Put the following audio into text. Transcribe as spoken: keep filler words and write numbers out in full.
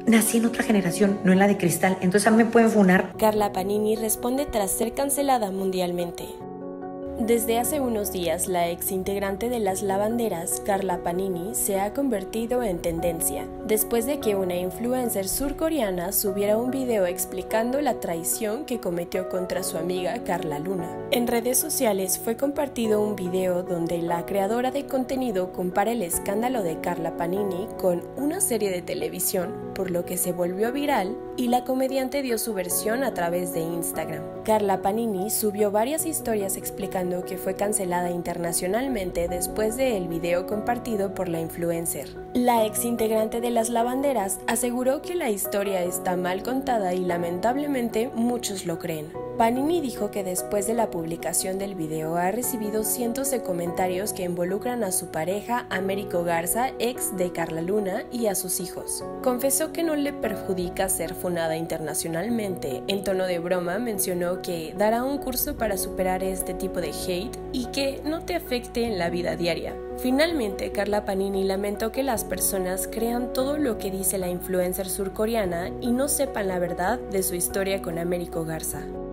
nací en otra generación, no en la de cristal, entonces a mí me pueden funar. Carla Panini responde tras ser cancelada mundialmente. Desde hace unos días, la ex integrante de Las Lavanderas, Carla Panini, se ha convertido en tendencia, después de que una influencer surcoreana subiera un video explicando la traición que cometió contra su amiga Carla Luna. En redes sociales fue compartido un video donde la creadora de contenido compara el escándalo de Carla Panini con una serie de televisión, por lo que se volvió viral y la comediante dio su versión a través de Instagram. Carla Panini subió varias historias explicando que fue cancelada internacionalmente después del video compartido por la influencer. La ex integrante de Las Lavanderas aseguró que la historia está mal contada y lamentablemente muchos lo creen. Panini dijo que después de la publicación del video ha recibido cientos de comentarios que involucran a su pareja Américo Garza, ex de Carla Luna, y a sus hijos. Confesó que no le perjudica ser funada internacionalmente. En tono de broma mencionó que dará un curso para superar este tipo de hate y que no te afecte en la vida diaria. Finalmente, Carla Panini lamentó que las personas crean todo lo que dice la influencer surcoreana y no sepan la verdad de su historia con Américo Garza.